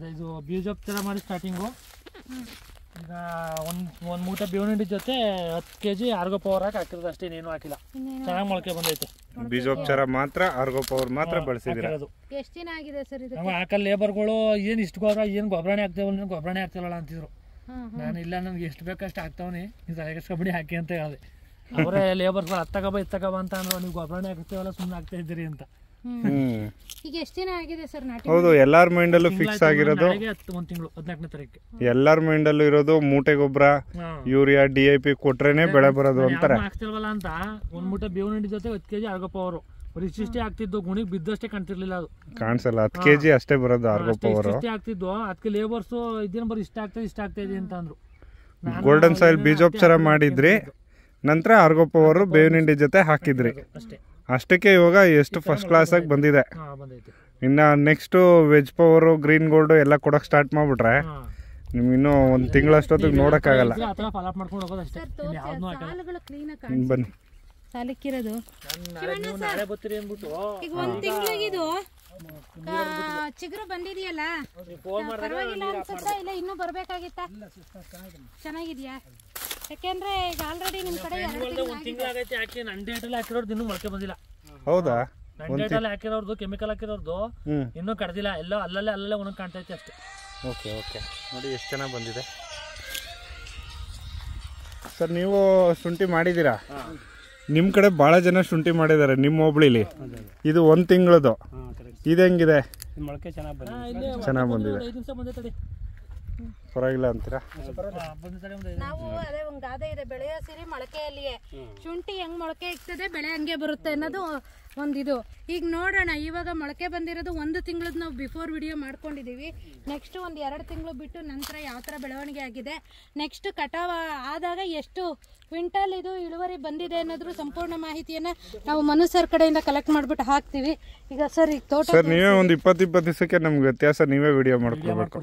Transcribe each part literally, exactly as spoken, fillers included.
ಅದೇ ಇದು ಬೀಜೋಪಚಾರ ಮಾಡಿ ಸ್ಟಾರ್ಟಿಂಗು ಈಗ ಒಂದು ಒಂದು ಮೂಟೆ ಬೇವಿನ ಹಿಂಡಿ ಜೊತೆ ಹತ್ತು ಕೆ ಜಿ ಆರ್ಗೋ ಪವರ್ ಹಾಕಿ ಹಾಕಿರೋದು ಅಷ್ಟೇ, ಇನ್ನೇನು ಹಾಕಿಲ್ಲ. ಚೆನ್ನಾಗಿ ಮೊಳಕೆ ಬಂದೈತೆ. ಬೀಜೋಪಚಾರ ಮಾತ್ರ ಆರ್ಗೋ ಪವರ್ ಮಾತ್ರ ಬಳಸಿದಿರ. ಎಷ್ಟು ದಿನ ಆಗಿದೆ ಸರ್ ಇದು? ನಾವು ಹಾಕಲ್ ಲೇಬರ್ಗಳು ಏನು ಇಷ್ಟು ಗೊಬ್ಬರ ಏನು ಗೊಬ್ಬರನೇ ಆಗ್ತೇವಲ್ಲ ಗೊಬ್ಬರನೇ ಆಗ್ತಿಲ್ಲ ಅಂತಿದ್ರು. ನಾನು ಇಲ್ಲ ನನಗೆ ಎಷ್ಟು ಬೇಕಷ್ಟು ಆಗ್ತಾವನಿ ನೀವು ತಲೆಗೆ ಕಬಡ್ಡಿ ಹಾಕಿ ಅಂತ ಹೇಳಿದೆ. ಅವರೇ ಲೇಬರ್ಗಳು ಹತ್ತಗಬ ಇತ್ತಗಬ ಅಂತ ಅಂದ್ರೆ ನೀವು ಗೊಬ್ಬರನೇ ಆಗ್ತೇವಲ್ಲ ಸುಮ್ಮನೆ ಆಗ್ತಾ ಇದ್ದೀರಿ ಅಂತ. ಈಗ ಎಷ್ಟು ದಿನ ಆಗಿದೆ ಸರ್ ನಾಟಿ? ಹೌದು, ಎಲ್ಲಾರ ಮೈಂಡಲ್ಲೂ ಫಿಕ್ಸ್ ಆಗಿರೋದು ಒಂದು ತಿಂಗಳು ಹದಿನಾಲ್ಕನೇ ತಾರೀಕು ಎಲ್ಲಾರ ಮೈಂಡಲ್ಲೂ ಇರೋದು ಮೂಟೆ ಗೊಬ್ಬರ ಯೂರಿಯಾ ಡಿ ಐ ಪಿ ಕೊಟ್ರೇನೆ ಬೆಳೆ ಬರೋದು ಅಂತಾರೆ. ಆಗ್ತಿಲ್ವಲ್ಲ ಅಂತ ಒಂದ್ ಮೂಟೆ ಬೇವಿನ ಹಿಂಡಿ ಜೊತೆ ಹತ್ತು ಕೆಜಿ ಆರ್ಗೋ ಪವರ್ ಇಷ್ಟಿಷ್ಟೇ ಆಗ್ತಿದ್ದು, ಗುಣಿಗೆ ಬಿದ್ದಷ್ಟೇ ಕಾಣ್ತಿರ್ಲಿಲ್ಲ. ಅದು ಕಾಣಿಸಲ್ಲ, ಹತ್ತು ಕೆಜಿ ಅಷ್ಟೇ ಬರೋದು ಆರ್ಗೋ ಪವರ್. ಇಷ್ಟೇ ಆಗ್ತಿದ್ದು, ಅದಕ್ಕೆ ಲೇಬರ್ಸ್ ಇದೇನು ಬರೀ ಇಷ್ಟ ಆಗ್ತದೆ ಇಷ್ಟ ಆಗ್ತಾ ಇದೆ ಅಂತ ಅಂದ್ರು. ಗೋಲ್ಡನ್ ಸಾಯಿಲ್ ಬೀಜೋಪಚಾರ ಮಾಡಿದ್ರಿ, ನಂತರ ಆರ್ಗೋ ಪವರ್ ಬೇವಿನ ಹಿಂಡಿ ಜೊತೆ ಹಾಕಿದ್ರಿ ಅಷ್ಟೇ. ಅಷ್ಟಕ್ಕೆ ಇವಾಗ ಎಷ್ಟು ಫಸ್ಟ್ ಕ್ಲಾಸ್ ಆಗಿ ಬಂದಿದೆ. ಇನ್ನ next veg power green gold ಎಲ್ಲ ಕೊಡಕ್ ಸ್ಟಾರ್ಟ್ ಮಾಡ್ಬಿಟ್ರೆ ನಿಮ್ಗೆ ಇನ್ನೂ ಒಂದ್ ತಿಂಗಳಷ್ಟೊತ್ತಿಗೆ ನೋಡಕ್ ಆಗಲ್ಲ. ಬನ್ನಿ ಸಾಲಕ್ಕಿರೋದು ಈಗ ಒಂದ್ ತಿಂಗಳಿಗಿದು ಚಿಗುರು ಬಂದಿದೆಯಲ್ಲ, ಪರವಾಗಿಲ್ಲ ಅನ್ಸುತ್ತಾ ಇಲ್ಲ ಇನ್ನೂ ಬರ್ಬೇಕಾಗಿತ್ತ? ಚೆನ್ನಾಗಿದ್ಯಾ? ಯಾಕೆಂದ್ರೆ ಈಗ ಆಲ್ರೆಡಿ ನಿಮ್ ಕಡೆ ಹಾಕಿರೋದು ಮೊಳಕೆ ಬಂದಿಲ್ಲ. ಹೌದಾ? ಹಾಕಿರೋದು ಕೆಮಿಕಲ್ ಹಾಕಿರೋದು ಇನ್ನೂ ಕಡ್ದಿಲ್ಲ, ಎಲ್ಲ ಅಲ್ಲಲ್ಲೇ ಅಲ್ಲಲ್ಲೇ ಒಣಗ್ ಕಾಣ್ತೈತೆ ಅಷ್ಟೇ. ಓಕೆ ಓಕೆ ನೋಡಿ ಎಷ್ಟು ಚೆನ್ನಾಗಿ ಬಂದಿದೆ ಸರ್. ನೀವು ಶುಂಠಿ ಮಾಡಿದ್ದೀರಾ? ನಿಮ್ಮ ಕಡೆ ಭಾಳ ಜನ ಶುಂಠಿ ಮಾಡಿದ್ದಾರೆ ನಿಮ್ಮ ಹೋಬಳಿಲಿ. ಇದು ಒಂದು ತಿಂಗಳದು. ಇದು ಹೆಂಗಿದೆ? ಮೊಳಕೆ ಚೆನ್ನಾಗಿ ಬಂದಿದೆ, ಪರವಾಗಿಲ್ಲ ಅಂತೀರಾ? ನಾವು ಅದೇ ಒಂದು ಗಾದೆ ಇದೆ, ಬೆಳೆಯೋ ಸಿರಿ ಮೊಳಕೆಯಲ್ಲಿಯೇ. ಶುಂಠಿ ಹೆಂಗ್ ಮೊಳಕೆ ಇರ್ತದೆ ಬೆಳೆ ಹಂಗೆ ಬರುತ್ತೆ ಅನ್ನೋದು ಒಂದಿದು. ಈಗ ನೋಡೋಣ, ಇವಾಗ ಮೊಳಕೆ ಬಂದಿರೋದು ಒಂದು ತಿಂಗಳದ್ದು ನಾವು ಬಿಫೋರ್ ವಿಡಿಯೋ ಮಾಡ್ಕೊಂಡಿದ್ದೀವಿ. ನೆಕ್ಸ್ಟ್ ಒಂದು ಎರಡು ತಿಂಗಳು ಬಿಟ್ಟು ನಂತರ ಯಾವ ಥರ ಬೆಳವಣಿಗೆ ಆಗಿದೆ, ನೆಕ್ಸ್ಟ್ ಕಟಾವ್ ಆದಾಗ ಎಷ್ಟು ಕ್ವಿಂಟಲ್ ಇದು ಇಳುವರಿ ಬಂದಿದೆ ಅನ್ನೋದ್ರ ಸಂಪೂರ್ಣ ಮಾಹಿತಿಯನ್ನ ನಾವು ಮನು ಸರ್ ಕಡೆಯಿಂದ ಕಲೆಕ್ಟ್ ಮಾಡ್ಬಿಟ್ಟು ಹಾಕ್ತೀವಿ. ಈಗ ಸರ್ ಈಗ ತೋಟ ಸರ್ ನೀವೇ ಒಂದು ಇಪ್ಪತ್ತು ಇಪ್ಪತ್ತು ದಿವಸಕ್ಕೆ ನಮ್ಗೆ ವ್ಯತ್ಯಾಸ ನೀವೇ ವಿಡಿಯೋ ಮಾಡ್ಕೊಡ್ಬೇಕು.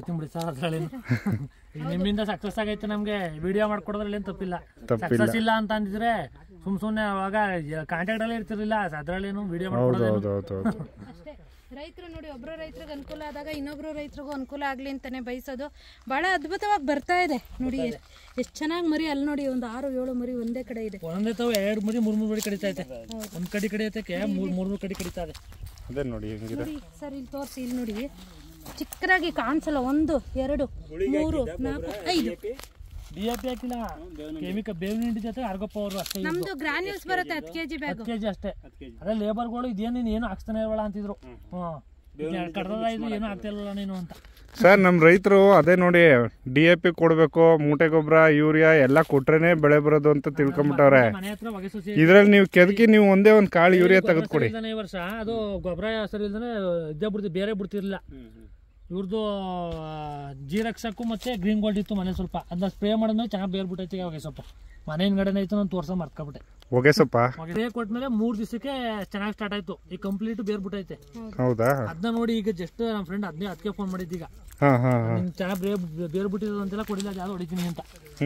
ನಿಮ್ಮಿಂದ ಸಕ್ಸಸ್ ಆಗೈತೆ, ನಮ್ಗೆ ವಿಡಿಯೋ ಮಾಡ್ಕೊಡೋದ್ರಲ್ಲಿ ಏನು ತಪ್ಪಿಲ್ಲ. ಸಕ್ಸಸ್ ಇಲ್ಲ ಅಂತ ಅಂದಿದ್ರೆ ಸುಮ್ ಸುಮ್ನೆ ಅವಾಗ ಕಾಂಟ್ಯಾಕ್ಟ್ ಅಲ್ಲೇ ಇರ್ತಿರ್ಲಿಲ್ಲ, ಅದ್ರಲ್ಲೇನು ವಿಡಿಯೋ ಮಾಡ್ಕೊಡೋದು ಅಷ್ಟೇ. ರೈತರು ನೋಡಿ, ಒಬ್ರು ರೈತರಿಗೆ ಅನುಕೂಲ ಆದಾಗ ಇನ್ನೊಬ್ರು ರೈತರಿಗೂ ಅನುಕೂಲ ಆಗ್ಲಿ ಅಂತಾನೆ ಬಯಸೋದು. ಬಹಳ ಅದ್ಭುತವಾಗಿ ಬರ್ತಾ ಇದೆ ನೋಡಿ, ಎಷ್ಟು ಚೆನ್ನಾಗಿ ಮರಿ. ಅಲ್ಲಿ ನೋಡಿ ಒಂದು ಆರು ಏಳು ಮರಿ ಒಂದೇ ಕಡೆ ಇದೆ. ಒಂದೇ ತಾವು ಎರಡು ಮರಿ ಮೂರ್ ಮೂರ್ ಮರಿ ಕಡಿತಾ ಐತೆ, ಒಂದ್ ಕಡಿ ಕಡಿಯತಕ್ಕೆ ಮೂರ್ ಮೂರ್ ಕಡಿ ಕಡಿತಾ ಇದೆ. ಅದೇ ನೋಡಿ ಹೆಂಗಿದೆ ಸರ್, ಇಲ್ಲಿ ತೋರಿಸಿ. ಇಲ್ಲಿ ನೋಡಿ ಚಿಕ್ಕದಾಗಿ ಕಾಣಿಸಲ್ಲ. ಒಂದು ಎರಡು ಮೂರು ನಾಲ್ಕು ಐದು ಡಿ ಎ ಪಿ ಹಾಕಿಲ್ಲ, ಕೆಮಿಕಲ್ ಬೇವಿನ ಹಿಂಡಿ ಜೊತೆ ಆರ್ಗೋ ಪವರ್ ಅಷ್ಟೇ. ನಮ್ದು ಗ್ರಾನ್ಯೂಲ್ಸ್ ಬರುತ್ತೆ ಹತ್ತು ಕೆಜಿ ಬ್ಯಾಗ್, ಹತ್ತು ಕೆಜಿ ಅಷ್ಟೇ. ಅದೇ ಲೇಬರ್ಗಳು ಇದೇನು ಏನು ಹಾಕ್ತಾನೆ ಇರಲ್ಲ ಅಂತಿದ್ರು. ಹ್ಮ್ ಕಡ್ದದ ಇದು ಏನು ಆಗ್ತಾ ಇಲ್ಲ ನೀನು ಅಂತ. ಸರ್ ನಮ್ಮ ರೈತರು ಅದೇ ನೋಡಿ ಡಿ ಎ ಪಿ ಕೊಡ್ಬೇಕು, ಮೂಟೆ ಗೊಬ್ಬರ ಯೂರಿಯಾ ಎಲ್ಲ ಕೊಟ್ರೇನೆ ಬೆಳೆ ಬರೋದು ಅಂತ ತಿಳ್ಕೊಂಬಿಟ್ಟವ್ರೆ. ಇದ್ರಲ್ಲಿ ನೀವು ಕೆದಕಿ ನೀವು ಒಂದೇ ಒಂದು ಕಾಳು ಯೂರಿಯಾ ತೆಗೆದುಕೊಡಿ. ಈ ವರ್ಷ ಅದು ಗೊಬ್ಬರ ಸರಿ ಇಲ್ದೇ ಇದ್ದೇ ಬಿಡ್ತಿ ಬೇರೆ ಬಿಡ್ತಿರ್ಲಿಲ್ಲ. ಇವ್ರದ್ದು ಜೀರಕ್ಸಕ್ಕೂ ಮತ್ತೆ ಗ್ರೀನ್ ಗೋಲ್ಡ್ ಇತ್ತು ಮನೆ ಸ್ವಲ್ಪ, ಅದನ್ನ ಸ್ಪ್ರೇ ಮಾಡಿದ್ಮೇಲೆ ಚೆನ್ನಾಗಿ ಬೇರ್ ಬಿಟ್ಟೈತಿ. ಹೊಗೆ ಸೊಪ್ಪು ಮನೆ ಹಿಂದ್ಗಡೆ ಐತೆ, ನಾನು ತೋರ್ಸ ಮರ್ಕೊಬಿಟ್ಟೆ. ಹೊಗೆ ಸೊಪ್ಪ ಸ್ಪ್ರೇ ಕೊಟ್ಮೇಲೆ ಮೂರ್ ದಿವಸಕ್ಕೆ ಚೆನ್ನಾಗಿ ಸ್ಟಾರ್ಟ್ ಆಯ್ತು. ಈಗ ಕಂಪ್ಲೀಟ್ ಬೇರ್ ಬಿಟ್ಟೈತೆ. ಹೌದಾ? ಅದನ್ನ ನೋಡಿ ಈಗ ಜಸ್ಟ್ ನಮ್ಮ ಫ್ರೆಂಡ್ ಅದನ್ನೇ ಅದಕ್ಕೆ ಫೋನ್ ಮಾಡಿದ್ದು. ಈಗ ಚೆನ್ನಾಗಿ ಬೇರ್ ಬಿಟ್ಟಿರೋದು ಅಂತೆಲ್ಲ ಕೊಡಿಲ್ಲ, ಯಾವ್ದು ಹೊಡಿತೀನಿ ಅಂತ.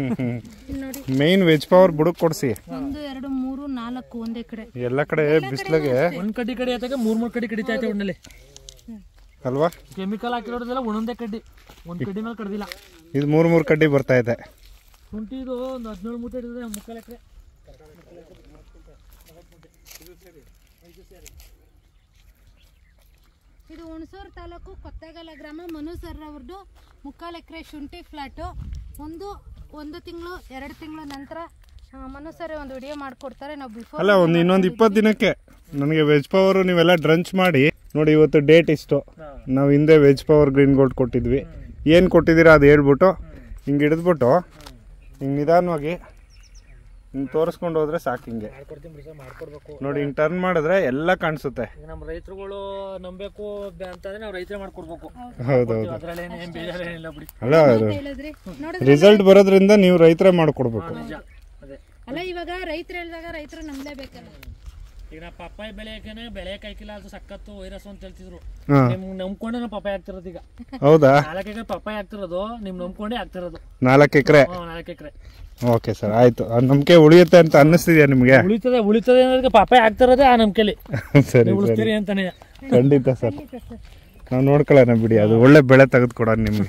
ಮೇನ್ ವೆಜ್ ಪವರ್ ಬುಡಕ್ ಕೊಡ್ಸಿ. ಒಂದು ಎರಡು ಮೂರು ನಾಲ್ಕು ಒಂದೇ ಕಡೆ, ಎಲ್ಲ ಕಡೆ ಬಿಸಿಲಿಗೆ ಒಂದ್ ಕಡ್ಡಿ ಕಡಿ ಆಯ್ತಾಗ ಮೂರ್ ಮೂರ್ ಕಡಿ ಕಡಿತಾ ಐತೆ ಒಣ್ಣಲ್ಲಿ ಅಲ್ವಾ? ಕೆಮಿಕಲ್ ಹಾಕಿರೋದೆಲ್ಲ ಒಂದೊಂದೇ ಕಡ್ಡಿ, ಒಂದ್ ಕಡ್ಡಿ ಮೇಲೆ ಕಡ್ದಿಲ್ಲ. ಇದು ಮೂರ್ ಮೂರ್ ಕಡ್ಡಿ ಬರ್ತಾ ಇದೆ. ಶುಂಠಿ ಇದು ಒಂದು ಹದಿನೇಳು ಮೂಟೆ ಇರ್ತದೆ, ಮುಕ್ಕಾಲು ಎಕರೆ. ಇದು ಹುಣಸೂರು ತಾಲೂಕು ಕೊತ್ತೇಗಾಲ ಗ್ರಾಮ. ಮನು ಸರ್ ಅವ್ರದ್ದು ಮುಕ್ಕಾಲು ಎಕರೆ ಶುಂಠಿ ಫ್ಲಾಟು. ಒಂದು ಒಂದು ತಿಂಗಳು ಎರಡು ತಿಂಗಳು ನಂತರ ಮನು ಸರ್ ಒಂದು ವಿಡಿಯೋ ಮಾಡ್ಕೊಡ್ತಾರೆ. ನಾವು ಬಿಫೋರ್ ಅಲ್ಲ ಒಂದು ಇನ್ನೊಂದು ಇಪ್ಪತ್ತು ದಿನಕ್ಕೆ ನನಗೆ ವೆಜ್ ಪವರ್ ನೀವೆಲ್ಲ ಡ್ರಂಚ್ ಮಾಡಿ ನೋಡಿ. ಇವತ್ತು ಡೇಟ್ ಇಷ್ಟು, ನಾವು ಹಿಂದೆ ವೆಜ್ ಪವರ್ ಗ್ರೀನ್ ಗೋಲ್ಡ್ ಕೊಟ್ಟಿದ್ವಿ. ಏನು ಕೊಟ್ಟಿದ್ದೀರಾ ಅದು ಹೇಳ್ಬಿಟ್ಟು ಹಿಂಗೆ ಹಿಡಿದ್ಬಿಟ್ಟು ಹಿಂಗೆ ನಿಧಾನವಾಗಿ ಹಿಂಗೆ ತೋರಿಸ್ಕೊಂಡು ಹೋದ್ರೆ ಸಾಕು. ಹಿಂಗೆ ನೋಡಿ ಹಿಂಗೆ ಟರ್ನ್ ಮಾಡಿದ್ರೆ ಎಲ್ಲ ಕಾಣಿಸುತ್ತೆ. ನಮ್ಮ ರೈತರುಗಳು ನಂಬೇಕು ಅಂತಂದ್ರೆ ನಾವು ರೈತರೇ ಮಾಡ್ಕೊಡ್ಬೇಕು. ಹೌದೌದು, ಅಲ್ಲ ರಿಸಲ್ಟ್ ಬರೋದ್ರಿಂದ ನೀವು ರೈತರೇ ಮಾಡ್ಕೊಡ್ಬೇಕು. ಅಲ್ಲ ಇವಾಗ ರೈತರು ಹೇಳಿದಾಗ ರೈತರು ನಂಬಲೇಬೇಕಲ್ಲ. ಈಗ ನಾ ಪಪ್ಪಾಯಿ ಬೆಳೆಯಕೇನೆ ಬೆಳೆಯಕ್ಕೆ ಹಾಕಿಲ್ಲ, ಅದು ಸಖತ್ತು ವೈರಸ್ ಅಂತ ಹೇಳ್ತಿದ್ರು. ನಿಮ್ ನಂಬ್ಕೊಂಡೆ ನಾವು ಪಪ್ಪಾಯಿ ಹಾಕ್ತಿರೋದು. ಈಗ ಹೌದಾ? ನಾಲ್ಕು ಎಕರೆ ಪಪ್ಪಾಯಿ ಹಾಕ್ತಿರೋದು, ನಿಮ್ ನಂಬ್ಕೊಂಡೆ ಹಾಕ್ತಿರೋದು. ನಾಲ್ಕು ಎಕರೆ ನಾಲ್ಕು ಎಕರೆ ಓಕೆ ಸರ್, ಆಯ್ತು. ನಂಬಿಕೆ ಉಳಿಯುತ್ತೆ ಅಂತ ಅನ್ನಿಸ್ತಿದ್ಯಾ ನಿಮ್ಗೆ? ಉಳಿತದೆ ಉಳಿತದೆ ಅನ್ನೋದಕ್ಕೆ ಪಪ್ಪಾಯಿ ಹಾಕ್ತಿರೋದೇ ಆ ನಂಬಿಕೆಲಿ. ಸರಿ ಉಳಿಸ್ತೀರಿ ಅಂತಾನೆ. ಖಂಡಿತ ಸರ್. ನಾವು ನೋಡ್ಕೊಳ್ಳೋಣ ಬಿಡಿ, ಅದು ಒಳ್ಳೆ ಬೆಳೆ ತೆಗೆದುಕೊಡೋಣ ನಿಮಗೆ.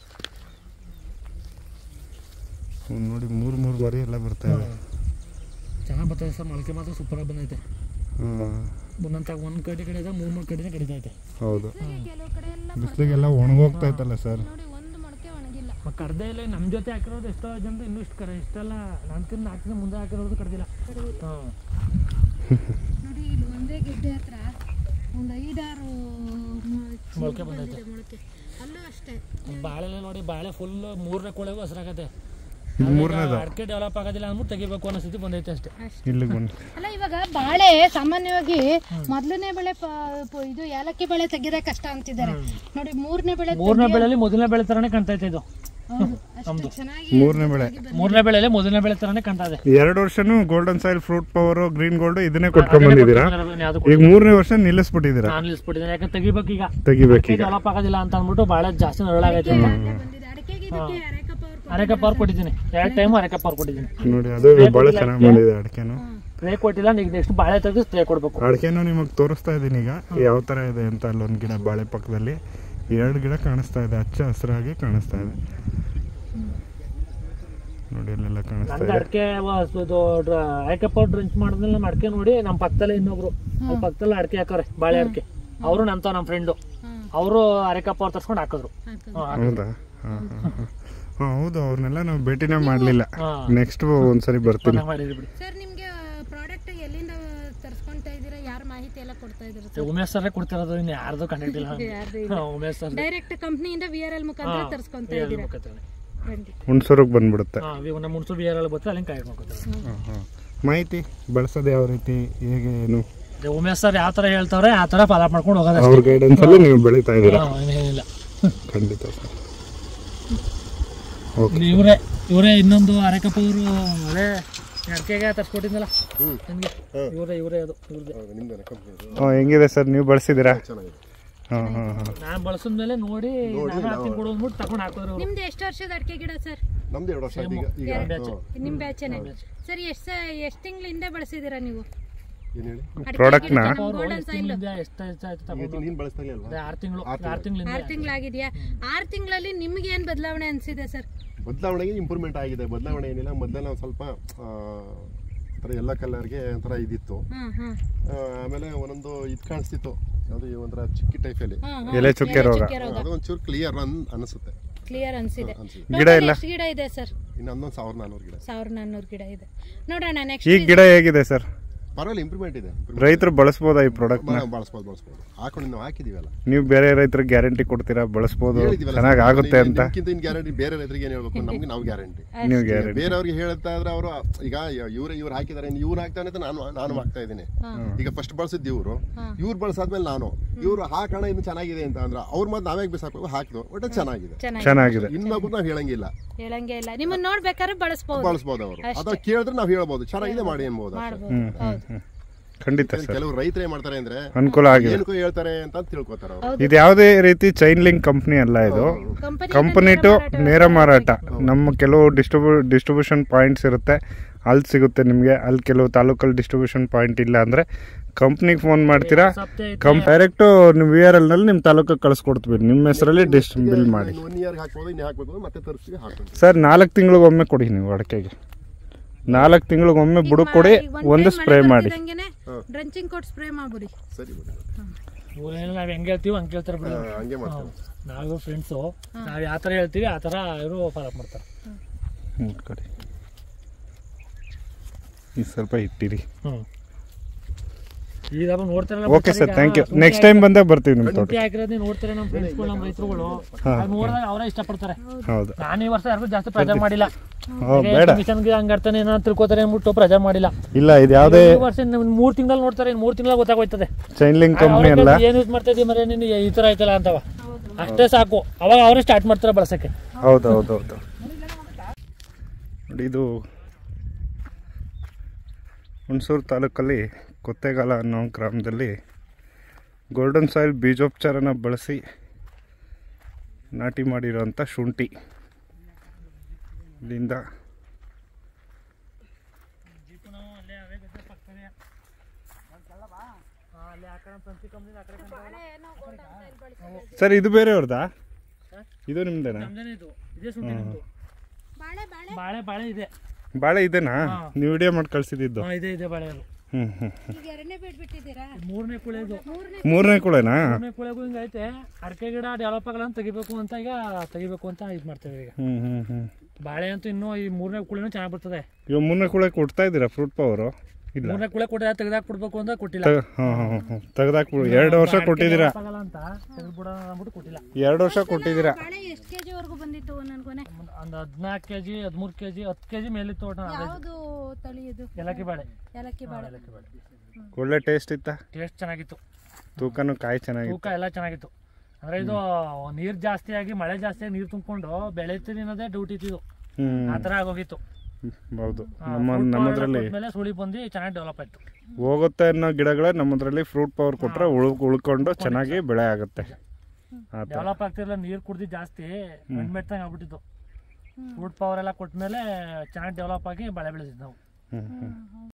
ನೋಡಿ ಮೂರು ಮೂರು ಮರಿ ಎಲ್ಲ ಬರ್ತಾ ಇದೆ. ಚೆನ್ನಾಗಿ ಬರ್ತಾಯಿದೆ ಸರ್, ಮೊಳಕೆ ಮಾತ್ರ ಸೂಪರಾಗಿ ಬಂದೈತೆ. ಒಂದೊಂದು ಒಂದು ಕಡೆ ಕಡೆ ಇದೆ, ಮೂರು ಮೂರು ಕಡೆನೇ ಕಡಿತೈತೆ. ಹೌದು, ಬಿಸಿಲಿಗೆಲ್ಲ ಒಣಗೋಗ್ತಾ ಇತ್ತಲ್ಲ ಸರ್. ಕಡ್ದೆ ಇಲ್ಲ, ನಮ್ಮ ಜೊತೆ ಹಾಕಿರೋದು ಎಷ್ಟೋ ಜನ ಇನ್ನೂ ಇಷ್ಟು ಕರೆ ಇಷ್ಟೆಲ್ಲ ನಾಲ್ಕಿನ ನಾಲ್ಕಿನ ಮುಂದೆ ಹಾಕಿರೋದು ಕಡ್ದಿಲ್ಲ. ಹಾಂ ನೋಡಿ ಇಲ್ಲಿ ಒಂದೇ ಗೆಡ್ಡೆ ಹತ್ರ ಒಂದು ಐದಾರು ಮೊಳಕೆ ಬಂದೈತೆ. ಮೊಳಕೆ ಅಲ್ಲೂ ಅಷ್ಟೇ. ಬಾಳೆಲ್ಲ ನೋಡಿ, ಬಾಳೆ ಫುಲ್ ಮೂರನೇ ಕೊಳೆಗೂ ಹಸಿರಾಗತ್ತೆ. ಮೂರನೇದು ಅಡಿಕೆ ಡೆವಲಪ್ ಆಗೋದಿಲ್ಲ ಅಂದ್ಬಿಟ್ಟು ತೆಗಿಬೇಕು ಅನ್ನೋ ಸ್ಥಿತಿ ಬಂದೈತೆ ಅಷ್ಟೇ. ಇಲ್ಲಿಗೆ ಬಂದು ಅಲ್ಲ, ಇವಾಗ ಬಾಳೆ ಸಾಮಾನ್ಯವಾಗಿ ಮೊದಲನೇ ಬೆಳೆ ಇದು ಏಲಕ್ಕಿ ಬೆಳೆ ತೆಗೆಯೋದೇ ಕಷ್ಟ ಅಂತಿದ್ದಾರೆ. ನೋಡಿ ಮೂರನೇ ಬೆಳೆ ಮೂರನೇ ಬೆಳೆಯಲ್ಲಿ ಮೊದಲನೇ ಬೆಳೆ ತರನೇ ಕಾಣ್ತೈತೆ ಇದು. ನಮ್ದು ಚೆನ್ನಾಗಿ ಮೂರನೇ ಬೆಳೆ ಮೂರನೇ ಬೆಳೆಯಲ್ಲಿ ಮೊದಲನೇ ಬೆಳೆ ತರನೇ ಕಾಣ್ತಾ ಇದೆ. ಎರಡು ವರ್ಷನೂ golden soil, fruit power, green gold ಇದನ್ನೇ ಕೊಟ್ಕೊಂಡ್ ಬಂದಿದ್ದೀರಾ. ಈಗ ಮೂರನೇ ವರ್ಷ ನಿಲ್ಲಿಸ್ಬಿಟ್ಟಿದ್ದೀರಾ. ನಾನು ನಿಲ್ಲಿಸ್ಬಿಟ್ಟಿದ್ದೀನಿ, ಯಾಕಂದ್ರೆ ತೆಗಿಬೇಕು ಈಗ, ತೆಗಿಬೇಕು. ಡೆವಲಪ್ ಆಗೋದಿಲ್ಲ ಅಂತ ಅಂದ್ಬಿಟ್ಟು ಬಾಳೆ ಜಾಸ್ತಿ ನರಳಾಗೈತೆ. ಅರೆಕ ಪವರ್ ಕೊಟ್ಟಿದ್ದೀನಿ, ಎರಡು ಟೈಮ್ ಅರೆಕ ಪವರ್ ಕೊಟ್ಟಿದ್ದೀನಿ. ನೋಡಿ ಅದು ಬಹಳ ಚೆನ್ನಾಗಿ ಬಂದಿದೆ ಅಡಿಕೆನು. ಸ್ಪ್ರೇ ಕೊಟ್ಟಿಲ್ಲ, ಈಗ ನೆಕ್ಸ್ಟ್ ಬಾಳೆ ತೆಗೆದು ಸ್ಪ್ರೇ ಕೊಡ್ಬೇಕು. ಅಡಿಕೆನು ನಿಮಗೆ ತೋರಿಸ್ತಾ ಇದ್ದೀನಿ ಈಗ ಯಾವ ತರ ಇದೆ ಅಂತ. ಅಲ್ಲೊಂದು ಗಿಡ ಬಾಳೆ ಪಕ್ಕದಲ್ಲಿ ಎರಡು ಗಿಡ ಕಾಣಿಸ್ತಾ ಇದೆ, ಹಚ್ಚ ಹಸಿರಾಗಿ ಕಾಣಿಸ್ತಾ ಇದೆ. ನೋಡಿ ಅಲ್ಲೆಲ್ಲ ಕಾಣಿಸ್ತಾ ಇದೆ. ಅಡಿಕೆ ಅರೆಕ ಪವರ್ ಡ್ರಿಂಕ್ ಮಾಡಿದ್ಮೇಲೆ ನಮ್ಮ ಅಡಿಕೆ ನೋಡಿ ನಮ್ಮ ಪಕ್ಕದಲ್ಲೇ ಇನ್ನೊಬ್ರು ಅಲ್ಲಿ ಪಕ್ಕದಲ್ಲಿ ಅಡಿಕೆ ಹಾಕೋರೆ, ಬಾಳೆ ಅಡಿಕೆ. ಅವರು ನಂತ ನಮ್ಮ ಫ್ರೆಂಡು, ಅವರು ಅರೆಕ ಪವರ್ ತರ್ಸ್ಕೊಂಡು ಹಾಕಿದ್ರು. ಹೌದಾ? ಹೌದು, ಅವ್ರನ್ನೆಲ್ಲ ನಾವು ಭೇಟಿನೇ ಮಾಡಲಿಲ್ಲ. ನೆಕ್ಸ್ಟ್ ಒಂದ್ಸರಿ ಬರ್ತೀನಿ. ಸರ್, ನಿಮಗೆ ಪ್ರಾಡಕ್ಟ್ ಎಲ್ಲಿಂದ ತರಿಸ್ಕೊಂತಾ ಇದ್ದೀರಾ? ಯಾರ ಮಾಹಿತಿ ಎಲ್ಲ ಕೊಡ್ತಾ ಇದ್ದೀರಾ? ಉಮೇಶ್ ಸರ್ ಕೊಡ್ತಿರೋದು, ಇನ್ನು ಯಾರ್ದು ಕಾಂಟ್ಯಾಕ್ಟ್ ಇಲ್ಲ. ಉಮೇಶ್ ಸರ್ ಡೈರೆಕ್ಟ್ ಕಂಪ್ನಿಯಿಂದ ವಿ ಆರ್ ಎಲ್ ಮುಖಾಂತರ ತರಿಸ್ಕೊಂತಾ ಇದ್ದೀರಾ? ಹುಣಸೂರಿಗೆ ಬಂದ್ಬಿಡುತ್ತೆ. ನಮ್ಮ ಹುಣಸೂರು ವಿ ಆರ್ ಎಲ್ ಬರುತ್ತೆ, ಅಲ್ಲಿಂದ ಕಾಯ್ದು ಮಾಡ್ಕೊತಾರೆ. ಮಾಹಿತಿ ಬಳಸೋದು ಯಾವ ರೀತಿ, ಹೇಗೆ, ಏನು? ಉಮೇಶ್ ಸರ್ ಯಾವ ತರ ಹೇಳ್ತಾವ್ರೆ ಆ ತರ ಫಾಲೋ ಮಾಡ್ಕೊಂಡು ಹೋಗೋದು. ಅವ್ರ ಗೈಡೆನ್ಸ್ ಅಲ್ಲಿ ನೀವು ಬೆಳೀತಾ ಇದ್ದೀರಾ? ಏನಿಲ್ಲ, ಖಂಡಿತ ಸರ್. ಇವರೇ ಇವರೇ ಇನ್ನೊಂದು ಅರೆಕ ಪವರು ಅದೇ ಅಡಿಕೆಗೆ ತರ್ಸ್ಕೊಟ್ಟಿದ್ನಲ್ಲ ನಿಮಗೆ, ಇವರೇ ಇವರೇ ಅದು ಇವ್ರದ್ದು. ಹೆಂಗಿದೆ ಸರ್, ನೀವು ಬಳಸಿದ್ದೀರಾ? ಹಾಂ ಹಾಂ ಹಾಂ ನಾನು ಬಳಸಿದ್ಮೇಲೆ ನೋಡಿ ನಾನು ಹಾಕಿ ಕೊಡೋದ್ಬಿಟ್ಟು ತಗೊಂಡು ಹಾಕೋರು. ನಿಮ್ದು ಎಷ್ಟು ವರ್ಷದ ಅಡಿಕೆ ಗಿಡ ಸರ್? ನಮ್ದು ಎರಡು ವರ್ಷ. ನಿಮ್ಮ ಬ್ಯಾಚನೆ ಸರ್. ಎಷ್ಟು ಎಷ್ಟು ತಿಂಗಳು ಹಿಂದೆ ಬಳಸಿದ್ದೀರಾ ನೀವು ಪ್ರಾಡಕ್ಟ್ ನ? ಆರು ತಿಂಗಳು ಆರು ತಿಂಗಳು ಆರು ತಿಂಗಳಾಗಿದೆಯಾ? ಆರು ತಿಂಗಳಲ್ಲಿ ನಿಮ್ಗೆ ಏನ್ ಬದಲಾವಣೆ ಅನ್ಸಿದೆ ಸರ್? ಬದಲಾವಣೆಗೆ ಇಂಪ್ರೂವ್ಮೆಂಟ್ ಆಗಿದೆ. ಬದಲಾವಣೆ ಏನಿಲ್ಲ, ಮೊದಲೆಲ್ಲ ಒಂದು ಸ್ವಲ್ಪ ಒಂಥರ ಎಲ್ಲ ಕಲರ್ಗೆ ಒಂಥರ ಇದಿತ್ತು. ಆಮೇಲೆ ಒಂದೊಂದು ಇದು ಕಾಣಿಸ್ತಿತ್ತು, ಅದು ಒಂಥರ ಚಿಕ್ಕಿ ಟೈಪಲ್ಲಿ ಎಲೆ ಚುಕ್ಕೆ ರೋಗ. ಅದು ಒಂಚೂರು ಕ್ಲಿಯರ್ ಅನಿಸುತ್ತೆ. ಕ್ಲಿಯರ್ ಅನ್ಸಿದೆ. ಗಿಡ ಇಲ್ಲ, ಗಿಡ ಇದೆ ಸರ್? ಇನ್ನು ಹನ್ನೊಂದು ಸಾವಿರದ ನಾನ್ನೂರು ಗಿಡ ಸಾವಿರದ ನಾನ್ನೂರು ಗಿಡ ಇದೆ. ನೋಡೋಣ ನೆಕ್ಸ್ಟ್. ಈ ಗಿಡ ಹೇಗಿದೆ ಸರ್? ಪರವಾಗಿಲ್ಲ, ಇಂಪ್ರೂವ್ಮೆಂಟ್ ಇದೆ. ರೈತರು ಬಳಸಬಹುದಾ ಈ ಪ್ರಾಡಕ್ಟ್? ಬಳಸಬಹುದು ಬಳಸಬಹುದು ಹಾಕೊಂಡು ನಾವು ಹಾಕಿದೀವಲ್ಲ. ನೀವು ಬೇರೆ ರೈತರಿಗೆ ಗ್ಯಾರಂಟಿ ಕೊಡ್ತೀರಾ ಬಳಸಬಹುದು ಚೆನ್ನಾಗಿ ಆಗುತ್ತೆ ಅಂತ? ಇನ್ ಗ್ಯಾರಂಟಿ ಬೇರೆ ರೈತರಿಗೆ ಏನ್ ಹೇಳ್ಬೇಕು, ನಮ್ಗೆ ನಾವು ಗ್ಯಾರಂಟಿ. ನೀವು ಗ್ಯಾರಂಟಿ ಬೇರೆಯವ್ರಿಗೆ ಹೇಳ್ತಾ ಇದ್ರೆ ಅವರು ಈಗ ಇವ್ರ ಇವ್ರು ಹಾಕಿದಾರೆ, ಇವ್ರು ಹಾಕ್ತಾನೆ ಅಂತ ನಾನು ನಾನು ಹಾಕ್ತಾ ಇದ್ದೀನಿ. ಈಗ ಫಸ್ಟ್ ಬಳಸಿದ್ದು ಇವ್ರು, ಇವ್ರು ಬಳಸಾದ್ಮೇಲೆ ನಾನು, ಇವ್ರು ಹಾಕೋಣ ಇನ್ನು ಚೆನ್ನಾಗಿದೆ ಅಂತ ಅಂದ್ರೆ ಅವ್ರ ಮತ್ತೆ ನಾವೇ ಬಿಸಾಕ್ಬೇಕು, ಹಾಕಿದ್ವು ಒಟ್ಟು ಚೆನ್ನಾಗಿದೆ ಚೆನ್ನಾಗಿದೆ. ಇನ್ನೊಬ್ರು ನಾವು ಹೇಳಂಗಿಲ್ಲ ಹೇಳಂಗೆ ಇಲ್ಲ. ನಿಮ್ಮನ್ನ ನೋಡ್ಬೇಕಾದ್ರೆ ಬಳಸಬಹುದು ಬಳಸಬಹುದು. ಅವರು ಅದ ಕೇಳಿದ್ರೆ ನಾವು ಹೇಳ್ಬೋದು ಚೆನ್ನಾಗಿದೆ ಮಾಡಿ ಅನ್ಬೋದು. ಖಂಡಿತ ಸರ್. ಕೆಲವು ರೈತರು ಏನ್ ಮಾಡ್ತಾರೆ ಅಂದ್ರೆ ಅನುಕೂಲ ಆಗಿದೆ, ಏನಕ್ಕೂ ಹೇಳ್ತಾರೆ ಅಂತ ತಿಳ್ಕೊತಾರೆ ಅವರು. ಇದು ಯಾವುದೇ ರೀತಿ ಚೈನ್ ಲಿಂಕ್ ಕಂಪ್ನಿ ಅಲ್ಲ, ಇದು ಕಂಪನಿ ಟು ನೇರ ಮಾರಾಟ. ನಮ್ಮ ಕೆಲವು ಡಿಸ್ಟ್ರಿಬ್ಯೂ ಡಿಸ್ಟ್ರಿಬ್ಯೂಷನ್ ಪಾಯಿಂಟ್ಸ್ ಇರುತ್ತೆ, ಅಲ್ಲಿ ಸಿಗುತ್ತೆ ನಿಮಗೆ. ಅಲ್ಲಿ ಕೆಲವು ತಾಲೂಕಲ್ಲಿ ಡಿಸ್ಟ್ರಿಬ್ಯೂಷನ್ ಪಾಯಿಂಟ್ ಇಲ್ಲ ಅಂದರೆ ಕಂಪ್ನಿಗೆ ಫೋನ್ ಮಾಡ್ತೀರಾ, ಕಂ ಡೈರೆಕ್ಟು ನೀವು ವಿ ಆರ್ ಎಲ್ ನಲ್ಲಿ ನಿಮ್ಮ ತಾಲೂಕಿಗೆ ಕಳಿಸ್ಕೊಡ್ತೀವಿ. ನಿಮ್ಮ ಹೆಸರಲ್ಲಿ ಡಿಸ್ಟ್ರಿಬ್ಯೂಟ್ ಮಾಡಿ ಸರ್. ನಾಲ್ಕು ತಿಂಗಳಿಗೊಮ್ಮೆ ಕೊಡಿ ನೀವು ಅಡಿಕೆಗೆ, ನಾಲ್ಕು ತಿಂಗಳಿಗೊಮ್ಮೆ ಬುಡ ಕೊಡಿ, ಒಂದು ಸ್ಪ್ರೇ ಮಾಡಿ. ಡ್ರಂಚಿಂಗ್ ಕೊಟ್ಟು ಸ್ಪ್ರೇ ಮಾಡ್ಬಿಡಿ. ನಾವು ಹೆಂಗೆ ಹೇಳ್ತೀವಿ ಹಂಗೆ ಕೇಳ್ತಾರೆ ಬಿಡಿ. ನಾವು ಫ್ರೆಂಡ್ಸು, ನಾವು ಯಾವ ಥರ ಹೇಳ್ತೀವಿ ಆ ಥರ ಇವರು ಫಾಲೋ ಮಾಡ್ತಾರೆ. ಹ್ಞೂ ಕೊಡಿ, ಈ ಸ್ವಲ್ಪ ಇಟ್ಟಿರಿ. ಹ್ಞೂ ಈಗ ನೋಡ್ತಾರೆ. Okay sir, thank you. Next time ಬಂದಾಗ ಬರ್ತೀವಿ ನಿಮ್ಮ ತೋಟ. ಹಾಕಿರೋದೇ ನೋಡ್ತಾರೆ ನಮ್ಮ ಫ್ರೆಂಡ್ಸ್ಗಳು, ನಮ್ಮ ರೈತರುಗಳು ನೋಡಿದಾಗ ಅವರೇ ಇಷ್ಟಪಡ್ತಾರೆ. ಹೌದು, ನಾನು ಈ ವರ್ಷ ಯಾರಿಗೂ ಜಾಸ್ತಿ ಪ್ರಚಾರ ಮಾಡಿಲ್ಲ. ಬೇಡ ಮಿಷನ್ಗೆ ಹಂಗಾಡ್ತಾನೆ ಏನೋ ತಿಳ್ಕೊತಾರೆ ಅಂದ್ಬಿಟ್ಟು ಪ್ರಚಾರ ಮಾಡಿಲ್ಲ. ಇಲ್ಲ, ಇದು ಯಾವುದೇ ವರ್ಷ ಮೂರು ತಿಂಗಳಲ್ಲಿ ನೋಡ್ತಾರೆ, ಮೂರು ತಿಂಗಳ ಗೊತ್ತಾಗೋಯ್ತದೆ ಚೈನ್ ಲಿಂಕ್ ಕಂಪ್ನಿ ಅಲ್ಲ. ಏನು ಯೂಸ್ ಮಾಡ್ತಾ ಇದೀವಿ ಮರೆ ನೀನು ಈ ಥರ ಆಯ್ತಲ್ಲ ಅಂತವ, ಅಷ್ಟೇ ಸಾಕು. ಅವಾಗ ಅವರೇ ಸ್ಟಾರ್ಟ್ ಮಾಡ್ತಾರೆ ಬಳಸಕ್ಕೆ. ಹೌದು ಹೌದು ಹೌದು ನೋಡಿ, ಇದು ಹುಣಸೂರು ತಾಲೂಕಲ್ಲಿ ಕೊತ್ತೆಗಾಲ ಅನ್ನೋ ಗ್ರಾಮದಲ್ಲಿ ಗೋಲ್ಡನ್ ಸಾಯಿಲ್ ಬೀಜೋಪಚಾರನ ಬಳಸಿ ನಾಟಿ ಮಾಡಿರೋಂಥ ಶುಂಠಿ. ಇಲ್ಲಿಂದ ಅಲ್ಲಿ ಆ ಕಡೆ ಸಂತಿ ಕಂಪ್ನಿ ಆ ಕಡೆ ಬಾಳೆ ಏನೋ ಗೋಲ್ಡ್ ಅಂತ ಇಲ್ಲಿ ಬಳಸಿದ್ದೀವಿ. ಸರ್ ಇದು ಬೇರೆಯವ್ರದಾ? ಇದು ನಿಮ್ದೇನಾ? ನಮ್ದೇನೆ ಇದು ಇದೇ ಶುಂಠಿ ನಮ್ದು. ಬಾಳೆ ಬಾಳೆ ಬಾಳೆ ಬಾಳೆ ಇದೆ. ಬಾಳೆ ಇದೆನಾ ನೀವು ವಿಡಿಯೋ ಮಾಡಿ ಕಳ್ಸಿದ್ದು? ಹಾ ಇದೆ ಇದೆ ಬಾಳೆ ಅದು. ಹ್ಮ್ ಹ್ಮ್ ಈಗ ಎರಡನೇ ಬೇಡ್ ಬಿಟ್ಟಿದ್ದೀರಾ? ಮೂರನೇ ಕುಳೆ ಇದು. ಮೂರನೇ ಮೂರನೇ ಕುಳೆನಾ? ಮೂರನೇ ಕುಳೆಗೂ ಹಿಂಗ ಐತೆ. ಅಡಕೆ ಗಿಡ ಡೆವಲಪ್ ಆಗಲ್ಲ ಅಂತ ತೆಗಿಬೇಕು ಅಂತ ಈಗ ತೆಗಿಬೇಕು ಅಂತ ಇದು ಮಾಡ್ತೇವೆ ಈಗ. ಹ್ಮ್ ಹ್ಮ್ ಹ್ಮ್ ಬಾಳೆ ಅಂತೂ ಇನ್ನೂ ಈ ಮೂರನೇ ಕುಳೆನೂ ಚೆನ್ನಾಗಿ ಬರ್ತದೆ. ಇವಾಗ ಮೂರನೇ ಕುಳೆ ಕೊಡ್ತಾ ಇದ್ದೀರಾ ಫ್ರೂಟ್ ಪವರು? ಇಲ್ಲ, ಮೂರನೇ ಕುಳೆ ಕೊಟ್ಟ ತೆಗೆದಾಕ್ ಕೊಡ್ಬೇಕು ಅಂತ ಕೊಟ್ಟಿಲ್ಲ. ಹಾಂ ಹಾಂ ಹಾಂ ತೆಗ್ದಾಕ್ಬಿಡು. ಎರಡು ವರ್ಷ ಕೊಟ್ಟಿದ್ದೀರಾ? ಆಗಲ್ಲ ಅಂತ ತೆಗೆದ್ಬಿಡೋಣ ಅಂದ್ಬಿಟ್ಟು ಕೊಟ್ಟಿಲ್ಲ. ಎರಡು ವರ್ಷ ಕೊಟ್ಟಿದ್ದೀರಾ? ಬಾಳೆ ಎಷ್ಟು ಕೆಜಿ ವರೆಗೂ ಬಂದಿತ್ತು ನನ್ಗೊನೆ? ಒಂದು ಹದಿನಾಲ್ಕು ಕೆಜಿ ಹದಿಮೂರು ಕೆಜಿ ಹತ್ತು ಕೆಜಿ ಮೇಲಿತ್ತು ಒಟ್ಟು. ಯಾವುದು ತಳಿ ಇದು? ಏಲಕ್ಕಿ ಬಾಳೆ. ಏಲಕ್ಕಿ ಬಾಳೆ. ಏಲಕ್ಕಿ ಬಾಳೆ ಒಳ್ಳೆ ಟೇಸ್ಟ್ ಇತ್ತಾ? ಟೇಸ್ಟ್ ಚೆನ್ನಾಗಿತ್ತು. ತೂಕನೂ ಕಾಯಿ ಚೆನ್ನಾಗಿತ್ತು. ತೂಕ ಎಲ್ಲ ಚೆನ್ನಾಗಿತ್ತು. ಅಂದ್ರೆ ಇದು ನೀರು ಜಾಸ್ತಿ ಆಗಿ ಮಳೆ ಜಾಸ್ತಿ ಆಗಿ ನೀರು ತುಂಬಿಕೊಂಡು ಬೆಳೆತೀನಿ ಅನ್ನೋದೇ ಡ್ಯೂಟಿ ಇತ್ತು. ಹ್ಮ್ ಆ ಥರ ಆಗೋಗಿತ್ತು. ಹೌದು. ನಮ್ಮ ನಮ್ಮದ್ರಲ್ಲಿ ಮೇಲೆ ಸುಳಿ ಬಂದು ಚೆನ್ನಾಗಿ ಡೆವಲಪ್ ಆಯ್ತು. ಹೋಗುತ್ತೆ ಅನ್ನೋ ಗಿಡಗಳೇ ನಮ್ಮದ್ರಲ್ಲಿ ಫ್ರೂಟ್ ಪವರ್ ಕೊಟ್ರೆ ಉಳ್ ಉಳ್ಕೊಂಡು ಚೆನ್ನಾಗಿ ಬೆಳೆ ಆಗುತ್ತೆ. ಡೆವಲಪ್ ಆಗ್ತಿರಲಿಲ್ಲ, ನೀರು ಕುಡ್ದು ಜಾಸ್ತಿ ಮಣ್ಣು ಮೆಟ್ಟಂಗೆ ಆಗ್ಬಿಟ್ಟಿದ್ದು. ಫ್ರೂಟ್ ಪವರ್ ಎಲ್ಲ ಕೊಟ್ಟ ಮೇಲೆ ಚೆನ್ನಾಗಿ ಡೆವಲಪ್ ಆಗಿ ಬೆಳೆ ಬೆಳೆದಿದ್ದು ನಾವು. ಹ್ಮ್ ಹ್ಮ್